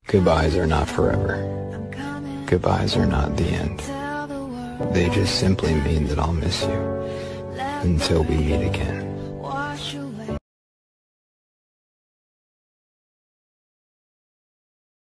Goodbyes are not forever. Goodbyes are not the end. They just simply mean that I'll miss you until we meet again.